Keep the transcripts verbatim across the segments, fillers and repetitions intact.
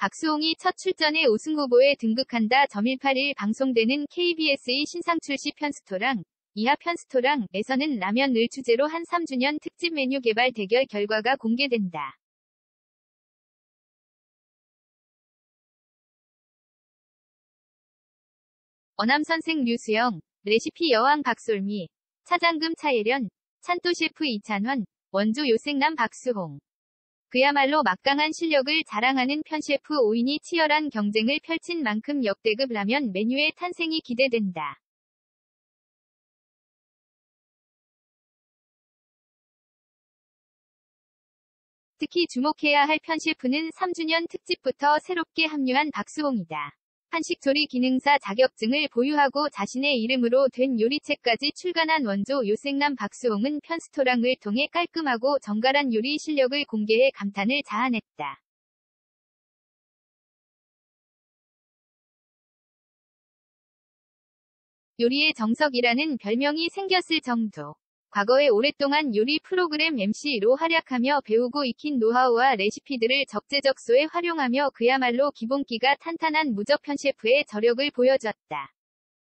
박수홍이 첫 출전에 우승 후보에 등극한다. 점일팔 일 방송되는 케이비에스의 신상 출시 편스토랑 이하 편스토랑에서는 라면을 주제로 한 삼 주년 특집 메뉴 개발 대결 결과가 공개된다. 어남선생 류수영, 레시피 여왕 박솔미, 차장금 차예련, 찬또 셰프 이찬원, 원조 요생남 박수홍. 그야말로 막강한 실력을 자랑하는 편셰프 오 인이 치열한 경쟁을 펼친 만큼 역대급 라면 메뉴의 탄생이 기대된다. 특히 주목해야 할 편셰프는 삼 주년 특집부터 새롭게 합류한 박수홍이다. 한식조리 기능사 자격증을 보유하고 자신의 이름으로 된 요리책까지 출간한 원조 요생남 박수홍은 편스토랑을 통해 깔끔하고 정갈한 요리 실력을 공개해 감탄을 자아냈다. 요리의 정석이라는 별명이 생겼을 정도. 과거에 오랫동안 요리 프로그램 엠씨로 활약하며 배우고 익힌 노하우와 레시피들을 적재적소에 활용하며 그야말로 기본기가 탄탄한 무적 편셰프의 저력을 보여줬다.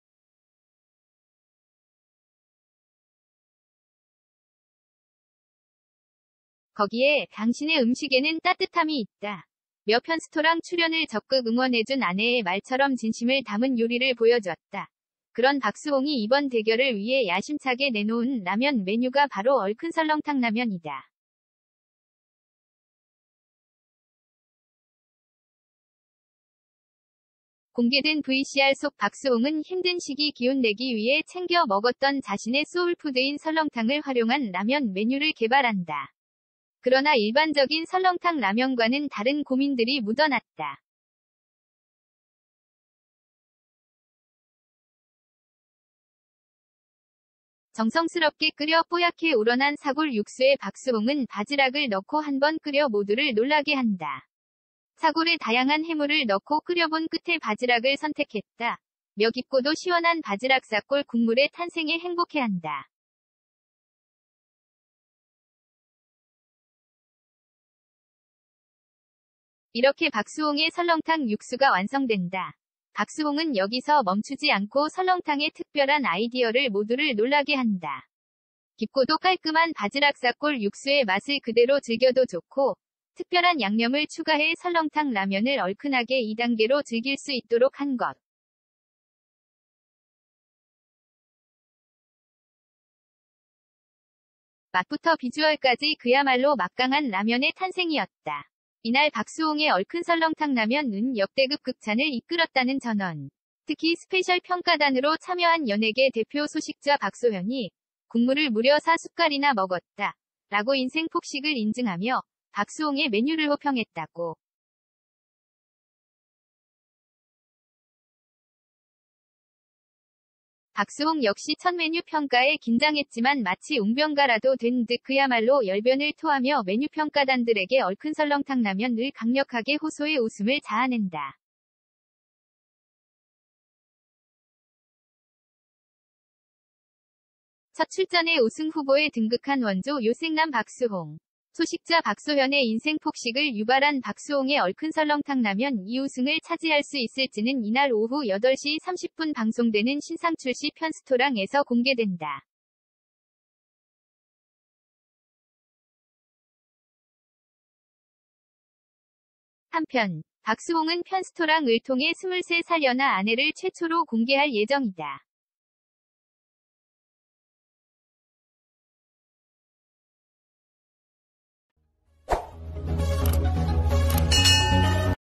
거기에 당신의 음식에는 따뜻함이 있다. 며 편스토랑 출연을 적극 응원해준 아내의 말처럼 진심을 담은 요리를 보여줬다. 그런 박수홍이 이번 대결을 위해 야심차게 내놓은 라면 메뉴가 바로 얼큰 설렁탕 라면이다. 공개된 브이씨알 속 박수홍은 힘든 시기 기운 내기 위해 챙겨 먹었던 자신의 소울푸드인 설렁탕을 활용한 라면 메뉴를 개발한다. 그러나 일반적인 설렁탕 라면과는 다른 고민들이 묻어났다. 정성스럽게 끓여 뽀얗게 우러난 사골 육수에 박수홍은 바지락을 넣고 한번 끓여 모두를 놀라게 한다. 사골에 다양한 해물을 넣고 끓여본 끝에 바지락을 선택했다. 며 깊고도 시원한 바지락 사골 국물의 탄생에 행복해한다. 이렇게 박수홍의 설렁탕 육수가 완성된다. 박수홍은 여기서 멈추지 않고 설렁탕의 특별한 아이디어를 모두를 놀라게 한다. 깊고도 깔끔한 바지락 사골 육수의 맛을 그대로 즐겨도 좋고, 특별한 양념을 추가해 설렁탕 라면을 얼큰하게 이 단계로 즐길 수 있도록 한 것. 맛부터 비주얼까지 그야말로 막강한 라면의 탄생이었다. 이날 박수홍의 얼큰 설렁탕 라면은 역대급 극찬을 이끌었다는 전언. 특히 스페셜 평가단으로 참여한 연예계 대표 소식자 박소현이 국물을 무려 사 숟갈이나 먹었다. 라고 인생 폭식을 인증하며 박수홍의 메뉴를 호평했다고. 박수홍 역시 첫 메뉴 평가에 긴장했지만 마치 웅변가라도 된 듯 그야말로 열변을 토하며 메뉴 평가단들에게 얼큰 설렁탕 라면을 강력하게 호소해 웃음을 자아낸다. 첫 출전에 우승 후보에 등극한 원조 요생남 박수홍. 소식자 박소현의 인생 폭식을 유발한 박수홍의 얼큰 설렁탕 라면 이 우승을 차지할 수 있을지는 이날 오후 여덟 시 삼십 분 방송되는 신상 출시 편스토랑에서 공개된다. 한편 박수홍은 편스토랑을 통해 스물세 살여나 아내를 최초로 공개할 예정이다.